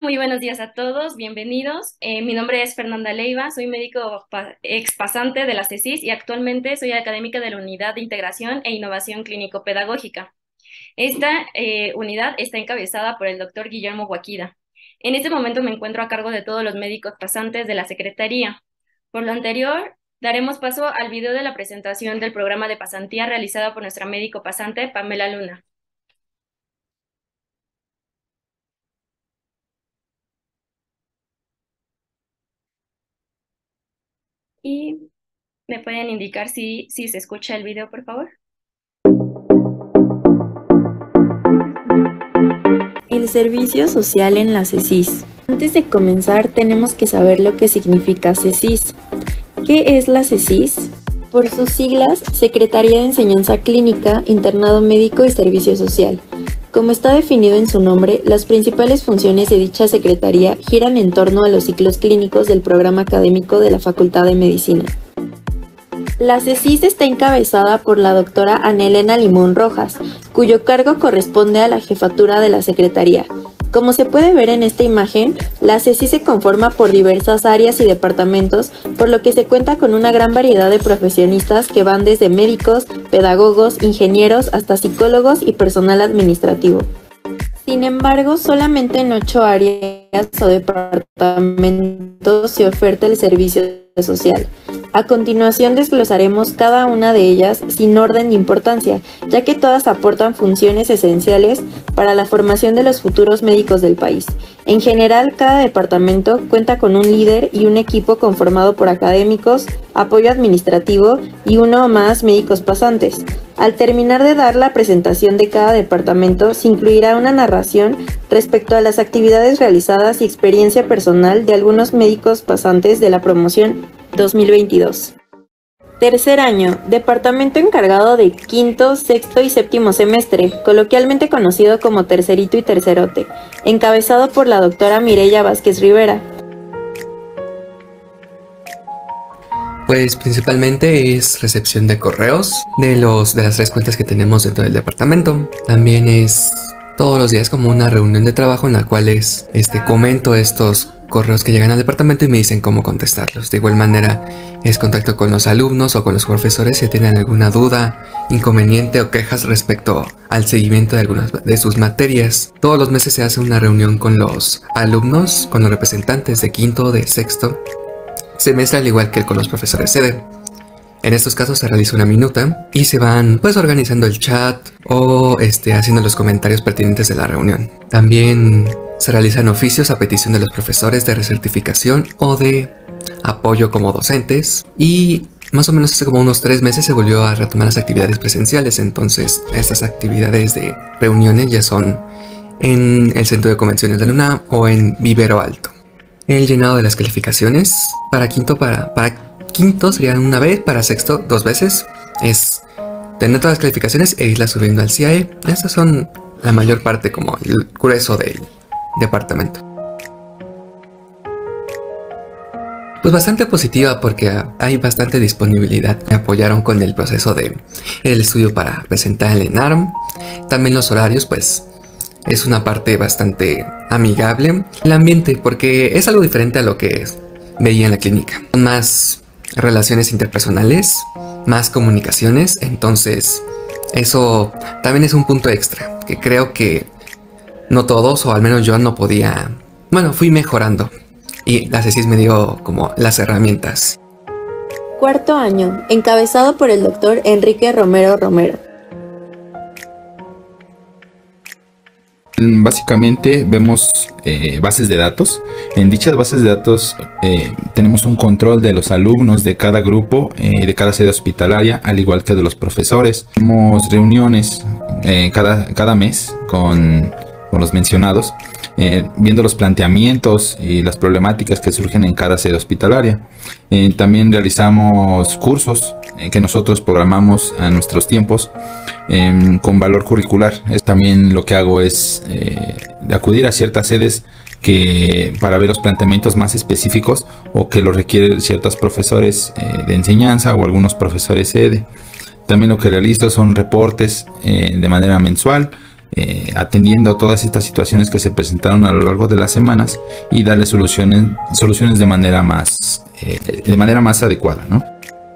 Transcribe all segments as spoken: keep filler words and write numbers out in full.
Muy buenos días a todos, bienvenidos. Eh, mi nombre es Fernanda Leiva, soy médico pa- expasante de la CECIS y actualmente soy académica de la Unidad de Integración e Innovación Clínico-Pedagógica. Esta eh, unidad está encabezada por el doctor Guillermo Guaquida. En este momento me encuentro a cargo de todos los médicos pasantes de la Secretaría. Por lo anterior, daremos paso al video de la presentación del programa de pasantía realizada por nuestra médico pasante, Pamela Luna. Y me pueden indicar si, si se escucha el video, por favor. El servicio social en la CECIS. Antes de comenzar tenemos que saber lo que significa CECIS. ¿Qué es la CECIS? Por sus siglas, Secretaría de Enseñanza Clínica, Internado Médico y Servicio Social. Como está definido en su nombre, las principales funciones de dicha secretaría giran en torno a los ciclos clínicos del programa académico de la Facultad de Medicina. La CECIS está encabezada por la doctora Ana Elena Limón Rojas, cuyo cargo corresponde a la jefatura de la Secretaría. Como se puede ver en esta imagen, la CECIS se conforma por diversas áreas y departamentos, por lo que se cuenta con una gran variedad de profesionistas que van desde médicos, pedagogos, ingenieros, hasta psicólogos y personal administrativo. Sin embargo, solamente en ocho áreas o departamentos se oferta el servicio social. A continuación desglosaremos cada una de ellas sin orden de importancia, ya que todas aportan funciones esenciales para la formación de los futuros médicos del país. En general, cada departamento cuenta con un líder y un equipo conformado por académicos, apoyo administrativo y uno o más médicos pasantes. Al terminar de dar la presentación de cada departamento, se incluirá una narración respecto a las actividades realizadas y experiencia personal de algunos médicos pasantes de la promoción dos mil veintidós. Tercer año, departamento encargado de quinto, sexto y séptimo semestre, coloquialmente conocido como tercerito y tercerote, encabezado por la doctora Mireya Vázquez Rivera. Pues principalmente es recepción de correos de los de las tres cuentas que tenemos dentro del departamento. También es todos los días como una reunión de trabajo en la cual es, este, comento estos correos que llegan al departamento y me dicen cómo contestarlos. De igual manera es contacto con los alumnos o con los profesores si tienen alguna duda, inconveniente o quejas respecto al seguimiento de algunas de sus materias. Todos los meses se hace una reunión con los alumnos, con los representantes de quinto, de sexto semestre, al igual que con los profesores sede. En estos casos se realiza una minuta y se van pues organizando el chat o este, haciendo los comentarios pertinentes de la reunión. También se realizan oficios a petición de los profesores de recertificación o de apoyo como docentes, y más o menos hace como unos tres meses se volvió a retomar las actividades presenciales. Entonces estas actividades de reuniones ya son en el Centro de Convenciones de la UNAM o en Vivero Alto. El llenado de las calificaciones para quinto para, para quinto serían una vez, para sexto dos veces. Es tener todas las calificaciones e irlas subiendo al C I A E. Estas son la mayor parte, como el grueso del departamento. Pues bastante positiva, porque hay bastante disponibilidad. Me apoyaron con el proceso de el estudio para presentar el ENARM. También los horarios, pues es una parte bastante amigable. El ambiente, porque es algo diferente a lo que veía en la clínica. Más relaciones interpersonales, más comunicaciones. Entonces eso también es un punto extra, que creo que no todos, o al menos yo no podía. Bueno, fui mejorando y la CECIS me dio como las herramientas. Cuarto año, encabezado por el doctor Enrique Romero Romero. Básicamente vemos eh, bases de datos. En dichas bases de datos eh, tenemos un control de los alumnos de cada grupo, eh, de cada sede hospitalaria, al igual que de los profesores. Tenemos reuniones eh, cada, cada mes con, con los mencionados, eh, viendo los planteamientos y las problemáticas que surgen en cada sede hospitalaria. Eh, también realizamos cursos eh, que nosotros programamos a nuestros tiempos, Eh, con valor curricular. Es también lo que hago es eh, de acudir a ciertas sedes que para ver los planteamientos más específicos o que lo requieren ciertos profesores eh, de enseñanza o algunos profesores sede. También lo que realizo son reportes eh, de manera mensual, eh, atendiendo todas estas situaciones que se presentaron a lo largo de las semanas y darle soluciones, soluciones de manera más, eh, de manera más adecuada, ¿no?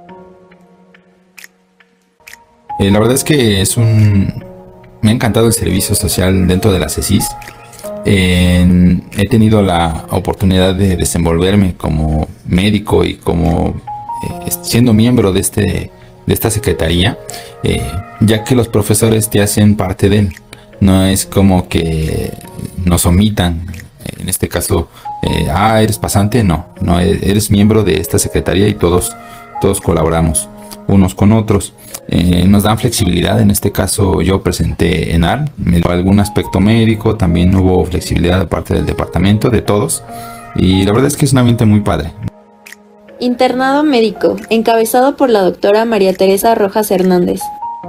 Eh, la verdad es que es un... me ha encantado el servicio social dentro de la CECIS. Eh, he tenido la oportunidad de desenvolverme como médico y como eh, siendo miembro de, este, de esta secretaría, eh, ya que los profesores te hacen parte de él. No es como que nos omitan, en este caso, eh, ah, eres pasante, no, no, eres miembro de esta secretaría y todos, todos colaboramos unos con otros. Eh, nos dan flexibilidad. En este caso yo presenté ENAR, me dio algún aspecto médico, también hubo flexibilidad de parte del departamento, de todos, y la verdad es que es un ambiente muy padre. Internado médico, encabezado por la doctora María Teresa Rojas Hernández.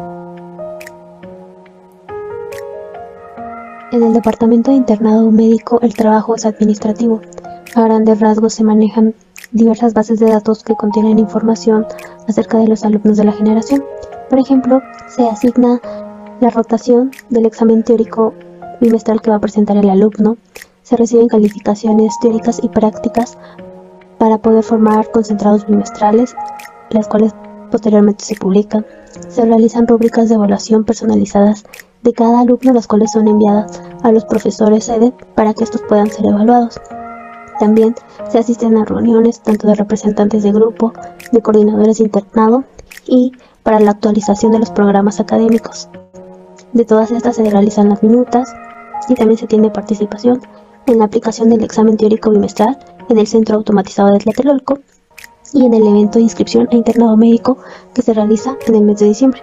En el departamento de internado médico el trabajo es administrativo. A grandes rasgos se manejan diversas bases de datos que contienen información acerca de los alumnos de la generación. Por ejemplo, se asigna la rotación del examen teórico bimestral que va a presentar el alumno, se reciben calificaciones teóricas y prácticas para poder formar concentrados bimestrales, las cuales posteriormente se publican. Se realizan rúbricas de evaluación personalizadas de cada alumno, las cuales son enviadas a los profesores sede para que estos puedan ser evaluados. También se asisten a reuniones tanto de representantes de grupo, de coordinadores de internado y para la actualización de los programas académicos. De todas estas se realizan las minutas y también se tiene participación en la aplicación del examen teórico bimestral en el Centro Automatizado de Tlatelolco y en el evento de inscripción a internado médico que se realiza en el mes de diciembre.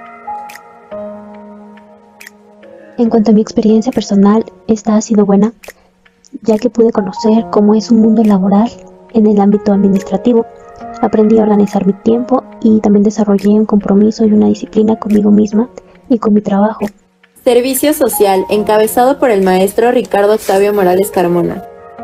En cuanto a mi experiencia personal, esta ha sido buena, ya que pude conocer cómo es un mundo laboral en el ámbito administrativo. Aprendí a organizar mi tiempo y también desarrollé un compromiso y una disciplina conmigo misma y con mi trabajo. Servicio social, encabezado por el maestro Ricardo Octavio Morales Carmona.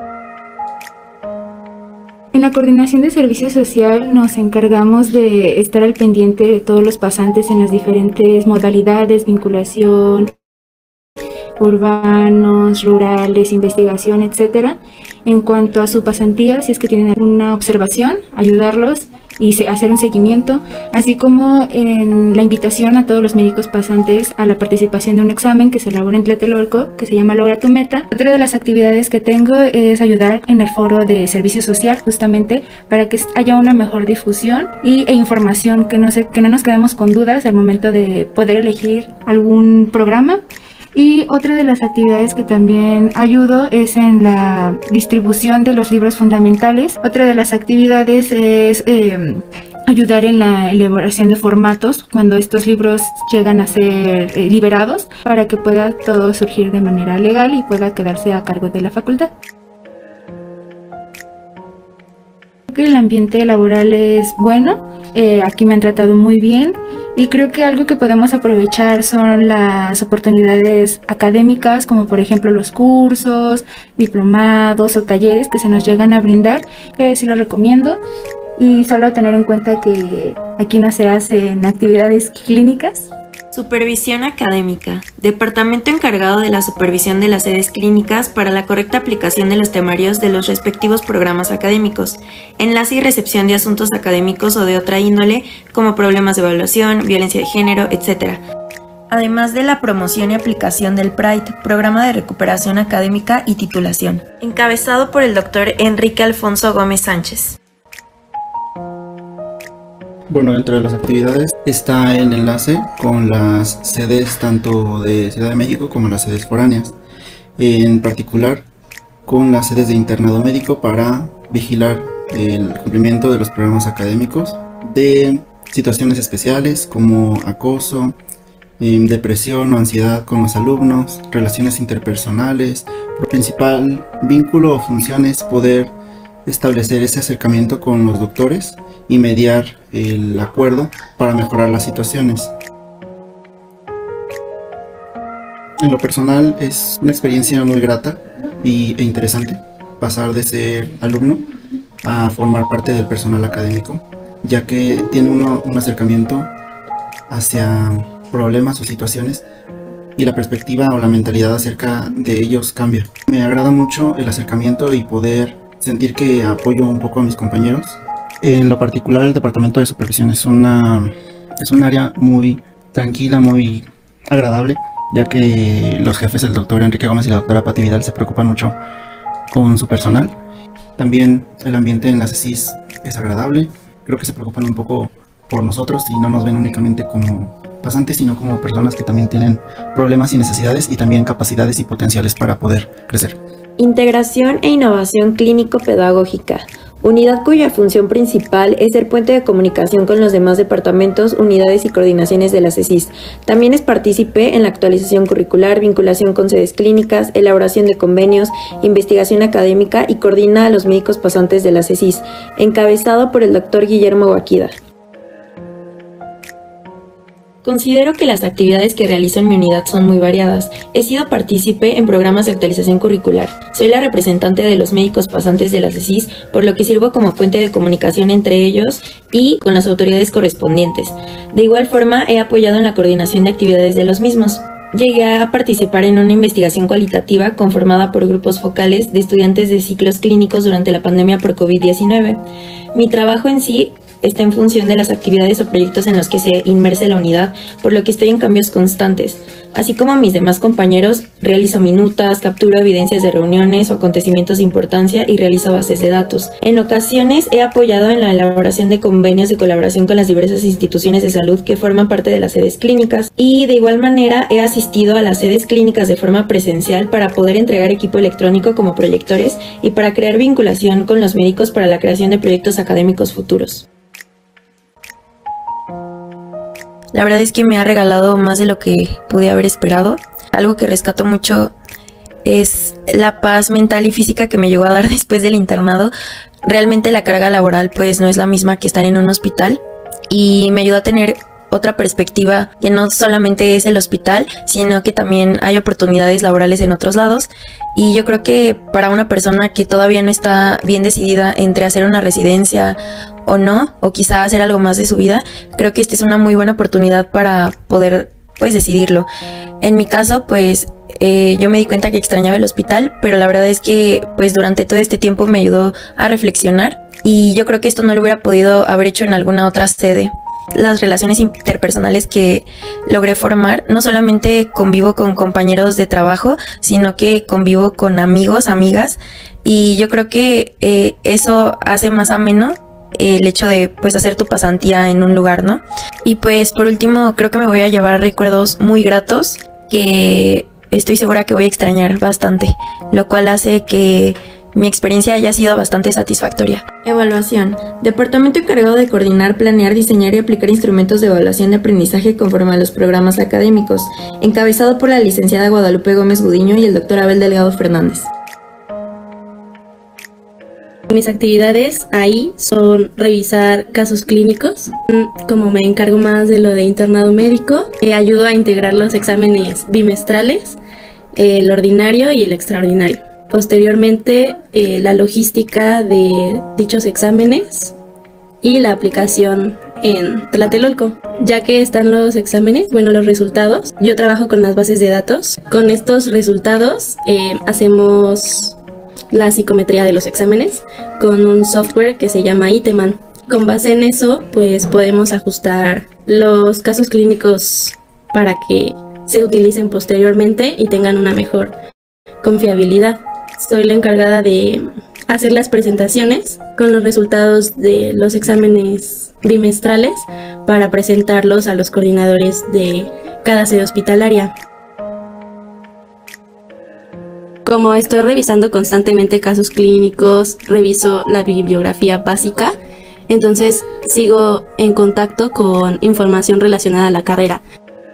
En la coordinación de servicio social nos encargamos de estar al pendiente de todos los pasantes en las diferentes modalidades, vinculación, urbanos, rurales, investigación, etcétera. En cuanto a su pasantía, si es que tienen alguna observación, ayudarlos y hacer un seguimiento, así como en la invitación a todos los médicos pasantes a la participación de un examen que se elabora en Tlatelolco, que se llama Logra tu Meta. Otra de las actividades que tengo es ayudar en el foro de servicio social, justamente para que haya una mejor difusión y, e información, que no, se, que no nos quedemos con dudas al momento de poder elegir algún programa. Y otra de las actividades que también ayudo es en la distribución de los libros fundamentales. Otra de las actividades es eh, ayudar en la elaboración de formatos cuando estos libros llegan a ser eh, liberados, para que pueda todo surgir de manera legal y pueda quedarse a cargo de la facultad. Creo que el ambiente laboral es bueno, eh, aquí me han tratado muy bien. Y creo que algo que podemos aprovechar son las oportunidades académicas, como por ejemplo los cursos, diplomados o talleres que se nos llegan a brindar, que sí lo recomiendo. Y solo tener en cuenta que aquí no se hacen actividades clínicas. Supervisión académica. Departamento encargado de la supervisión de las sedes clínicas para la correcta aplicación de los temarios de los respectivos programas académicos. Enlace y recepción de asuntos académicos o de otra índole, como problemas de evaluación, violencia de género, etcétera. Además de la promoción y aplicación del PRIDE, Programa de Recuperación Académica y Titulación. Encabezado por el doctor Enrique Alfonso Gómez Sánchez. Bueno, entre las actividades está el enlace con las sedes tanto de Ciudad de México como las sedes foráneas, en particular con las sedes de internado médico para vigilar el cumplimiento de los programas académicos, de situaciones especiales como acoso, eh, depresión o ansiedad con los alumnos, relaciones interpersonales. Por principal vínculo o función es poder establecer ese acercamiento con los doctores y mediar el acuerdo para mejorar las situaciones. En lo personal es una experiencia muy grata y, e interesante pasar de ser alumno a formar parte del personal académico, ya que tiene uno, un acercamiento hacia problemas o situaciones y la perspectiva o la mentalidad acerca de ellos cambia. Me agrada mucho el acercamiento y poder sentir que apoyo un poco a mis compañeros. En lo particular, el departamento de supervisión es una es un área muy tranquila, muy agradable, ya que los jefes, el doctor Enrique Gómez y la doctora Pati Vidal, se preocupan mucho con su personal. También el ambiente en la CESIS es agradable. Creo que se preocupan un poco por nosotros y no nos ven únicamente como pasantes, sino como personas que también tienen problemas y necesidades y también capacidades y potenciales para poder crecer. Integración e innovación clínico-pedagógica. Unidad cuya función principal es ser puente de comunicación con los demás departamentos, unidades y coordinaciones de la CESIS. También es partícipe en la actualización curricular, vinculación con sedes clínicas, elaboración de convenios, investigación académica y coordina a los médicos pasantes de la CESIS, encabezado por el doctor Guillermo Guaquida. Considero que las actividades que realizo en mi unidad son muy variadas. He sido partícipe en programas de actualización curricular. Soy la representante de los médicos pasantes de la CESIS, por lo que sirvo como puente de comunicación entre ellos y con las autoridades correspondientes. De igual forma, he apoyado en la coordinación de actividades de los mismos. Llegué a participar en una investigación cualitativa conformada por grupos focales de estudiantes de ciclos clínicos durante la pandemia por COVID diecinueve. Mi trabajo en sí está en función de las actividades o proyectos en los que se inmerse la unidad, por lo que estoy en cambios constantes. Así como mis demás compañeros, realizo minutas, capturo evidencias de reuniones o acontecimientos de importancia y realizo bases de datos. En ocasiones he apoyado en la elaboración de convenios de colaboración con las diversas instituciones de salud que forman parte de las sedes clínicas y de igual manera he asistido a las sedes clínicas de forma presencial para poder entregar equipo electrónico como proyectores y para crear vinculación con los médicos para la creación de proyectos académicos futuros. La verdad es que me ha regalado más de lo que pude haber esperado. Algo que rescato mucho es la paz mental y física que me llegó a dar después del internado. Realmente la carga laboral pues no es la misma que estar en un hospital y me ayudó a tener otra perspectiva que no solamente es el hospital, sino que también hay oportunidades laborales en otros lados. Y yo creo que para una persona que todavía no está bien decidida entre hacer una residencia o no, o quizá hacer algo más de su vida, creo que esta es una muy buena oportunidad para poder pues decidirlo. En mi caso pues eh, yo me di cuenta que extrañaba el hospital, pero la verdad es que pues durante todo este tiempo me ayudó a reflexionar y yo creo que esto no lo hubiera podido haber hecho en alguna otra sede. Las relaciones interpersonales que logré formar, no solamente convivo con compañeros de trabajo, sino que convivo con amigos, amigas, y yo creo que eh, eso hace más ameno el hecho de pues hacer tu pasantía en un lugar, ¿no? Y pues por último creo que me voy a llevar recuerdos muy gratos que estoy segura que voy a extrañar bastante, lo cual hace que mi experiencia haya sido bastante satisfactoria. Evaluación. Departamento encargado de coordinar, planear, diseñar y aplicar instrumentos de evaluación de aprendizaje conforme a los programas académicos, encabezado por la licenciada Guadalupe Gómez Gudiño y el doctor Abel Delgado Fernández. Mis actividades ahí son revisar casos clínicos. Como me encargo más de lo de internado médico, eh, ayudo a integrar los exámenes bimestrales, eh, el ordinario y el extraordinario. Posteriormente, eh, la logística de dichos exámenes y la aplicación en Tlatelolco. Ya que están los exámenes, bueno, los resultados, yo trabajo con las bases de datos. Con estos resultados eh, hacemos la psicometría de los exámenes con un software que se llama Iteman. Con base en eso, pues podemos ajustar los casos clínicos para que se utilicen posteriormente y tengan una mejor confiabilidad. Soy la encargada de hacer las presentaciones con los resultados de los exámenes bimestrales para presentarlos a los coordinadores de cada sede hospitalaria. Como estoy revisando constantemente casos clínicos, reviso la bibliografía básica, entonces sigo en contacto con información relacionada a la carrera.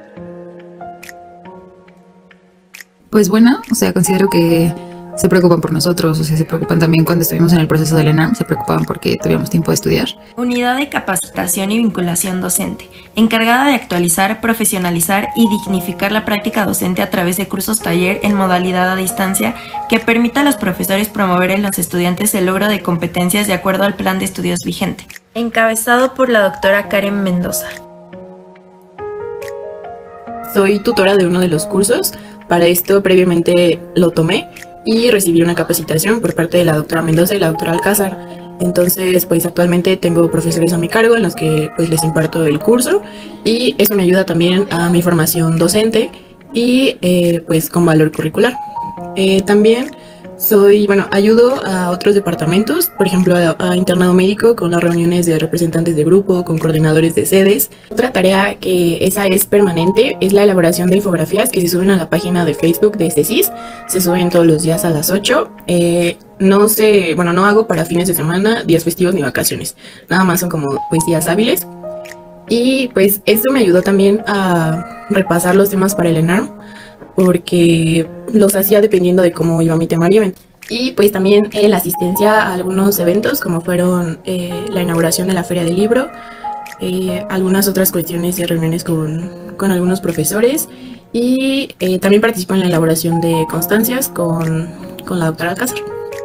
Pues bueno, o sea, considero que se preocupan por nosotros, o sea, se preocupan también cuando estuvimos en el proceso del ENAM, se preocupaban porque tuviéramos tiempo de estudiar. Unidad de capacitación y vinculación docente, encargada de actualizar, profesionalizar y dignificar la práctica docente a través de cursos taller en modalidad a distancia que permita a los profesores promover en los estudiantes el logro de competencias de acuerdo al plan de estudios vigente. Encabezado por la doctora Karen Mendoza. soy tutora de uno de los cursos. Para esto previamente lo tomé y recibí una capacitación por parte de la doctora Mendoza y la doctora Alcázar. Entonces, pues actualmente tengo profesores a mi cargo en los que pues les imparto el curso y eso me ayuda también a mi formación docente y eh, pues con valor curricular. Eh, también soy, bueno, ayudo a otros departamentos, por ejemplo, a, a internado médico con las reuniones de representantes de grupo, con coordinadores de sedes. Otra tarea que esa es permanente es la elaboración de infografías que se suben a la página de Facebook de CESIS. Se suben todos los días a las ocho. Eh, no sé, bueno, no hago para fines de semana, días festivos ni vacaciones. Nada más son como pues días hábiles. Y pues esto me ayudó también a repasar los temas para el ENARM, porque los hacía dependiendo de cómo iba mi temario. Y pues también eh, la asistencia a algunos eventos, como fueron eh, la inauguración de la Feria del Libro, eh, algunas otras cuestiones y reuniones con, con algunos profesores. Y eh, también participo en la elaboración de constancias con, con la doctora Alcázar.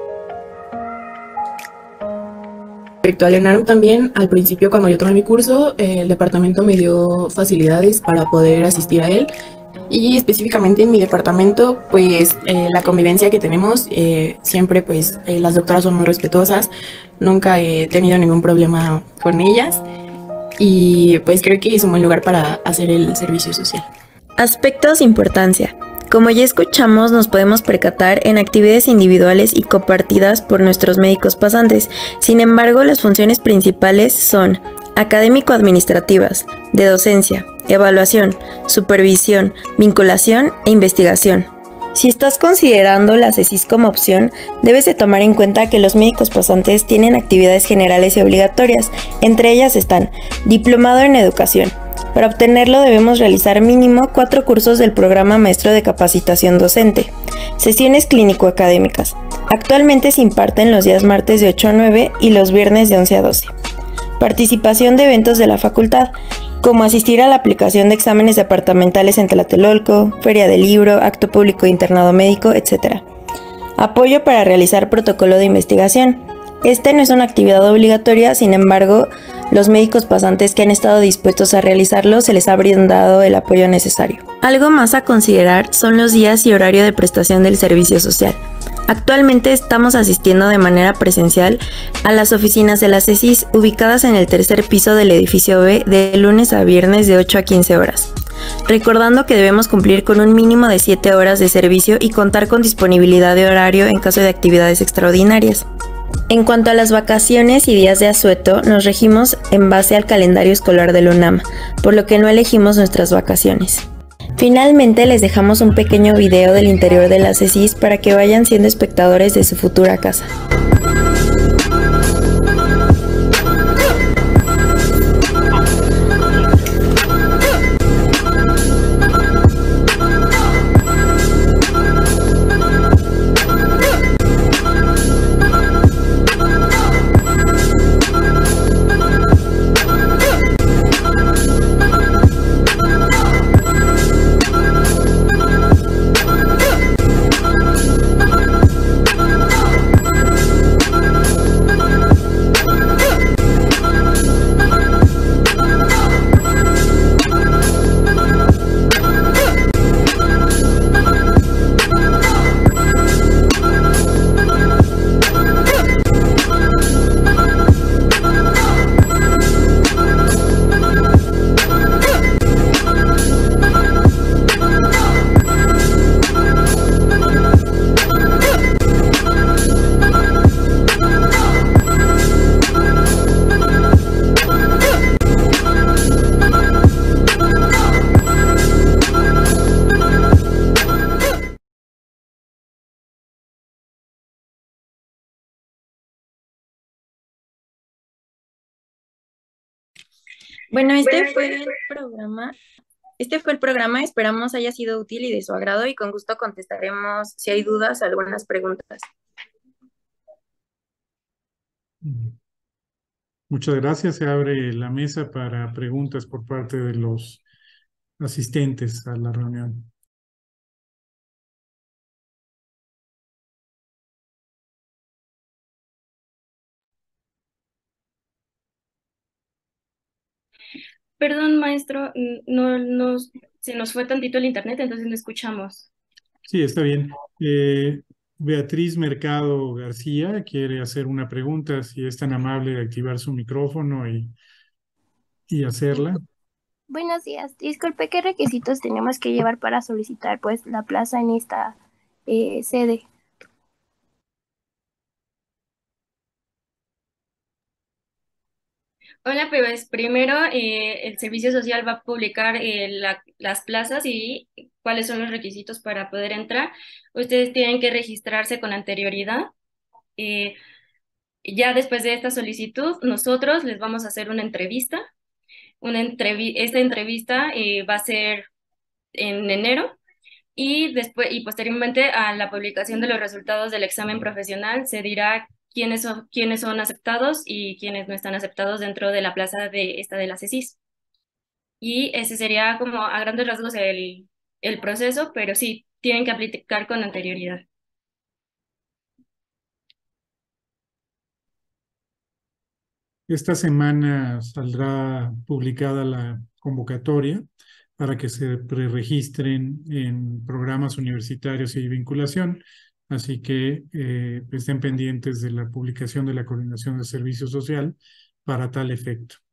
Respecto al ENARM también, al principio cuando yo tomé mi curso, eh, el departamento me dio facilidades para poder asistir a él. Y específicamente en mi departamento, pues eh, la convivencia que tenemos, eh, siempre pues eh, las doctoras son muy respetuosas, nunca he tenido ningún problema con ellas y pues creo que es un buen lugar para hacer el servicio social. Aspectos de importancia. Como ya escuchamos, nos podemos percatar en actividades individuales y compartidas por nuestros médicos pasantes. Sin embargo, las funciones principales son académico-administrativas, de docencia, evaluación, supervisión, vinculación e investigación. Si estás considerando la CESIS como opción, debes de tomar en cuenta que los médicos pasantes tienen actividades generales y obligatorias. Entre ellas están Diplomado en Educación. Para obtenerlo debemos realizar mínimo cuatro cursos del programa maestro de capacitación docente. Sesiones clínico-académicas. Actualmente se imparten los días martes de ocho a nueve y los viernes de once a doce. Participación de eventos de la facultad, como asistir a la aplicación de exámenes departamentales en Tlatelolco, Feria del Libro, Acto Público de Internado Médico, etcétera. Apoyo para realizar protocolo de investigación. Este no es una actividad obligatoria, sin embargo, los médicos pasantes que han estado dispuestos a realizarlo se les ha brindado el apoyo necesario. Algo más a considerar son los días y horario de prestación del servicio social. Actualmente estamos asistiendo de manera presencial a las oficinas de la CESIS ubicadas en el tercer piso del edificio B de lunes a viernes de ocho a quince horas. Recordando que debemos cumplir con un mínimo de siete horas de servicio y contar con disponibilidad de horario en caso de actividades extraordinarias. En cuanto a las vacaciones y días de asueto, nos regimos en base al calendario escolar de la UNAM, por lo que no elegimos nuestras vacaciones. Finalmente les dejamos un pequeño video del interior de la CESIS para que vayan siendo espectadores de su futura casa. Bueno, este fue el programa. Este fue el programa, esperamos haya sido útil y de su agrado y con gusto contestaremos si hay dudas o algunas preguntas. Muchas gracias. Se abre la mesa para preguntas por parte de los asistentes a la reunión. Perdón, maestro, n- no, no, se nos fue tantito el internet, entonces no escuchamos. Sí, está bien. Eh, Beatriz Mercado García quiere hacer una pregunta, si es tan amable de activar su micrófono y, y hacerla. Buenos días. Disculpe, ¿qué requisitos tenemos que llevar para solicitar pues la plaza en esta eh, sede? Hola, pues primero eh, el servicio social va a publicar eh, la- las plazas y cuáles son los requisitos para poder entrar. Ustedes tienen que registrarse con anterioridad. Eh, ya después de esta solicitud, nosotros les vamos a hacer una entrevista. Una entrevi- esta entrevista eh, va a ser en enero. Y después, y posteriormente a la publicación de los resultados del examen profesional, se dirá quiénes son, quiénes son aceptados y quiénes no están aceptados dentro de la plaza de esta de la CECIS. Y ese sería como a grandes rasgos el, el proceso, pero sí, tienen que aplicar con anterioridad. Esta semana saldrá publicada la convocatoria para que se preregistren en programas universitarios y vinculación, así que eh, estén pendientes de la publicación de la Coordinación de Servicio Social para tal efecto.